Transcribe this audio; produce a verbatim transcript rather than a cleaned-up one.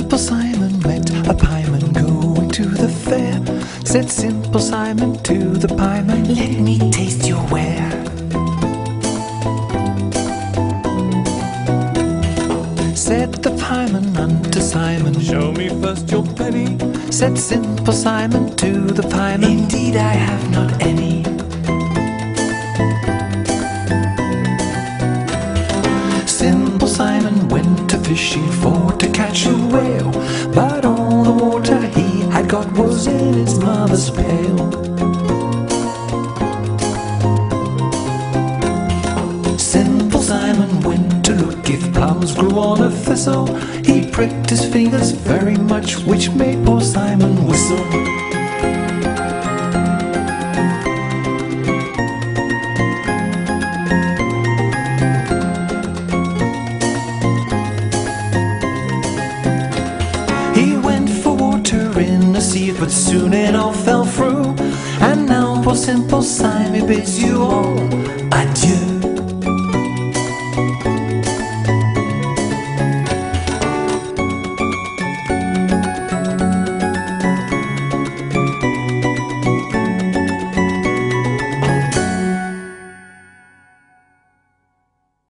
Simple Simon met a pieman going to the fair. Said Simple Simon to the pieman, let me taste your ware. Said the pieman unto Simon, show me first your penny. Said Simple Simon to the pieman, indeed I have not any. Simple Simon went to fishing for to catch a whale, but all the water he had got was in his mother's pail. Simple Simon went to look if plums grew on a thistle. He pricked his fingers very much, which made poor Simon whistle. But soon it all fell through, and now poor Simple Simon bids you all adieu.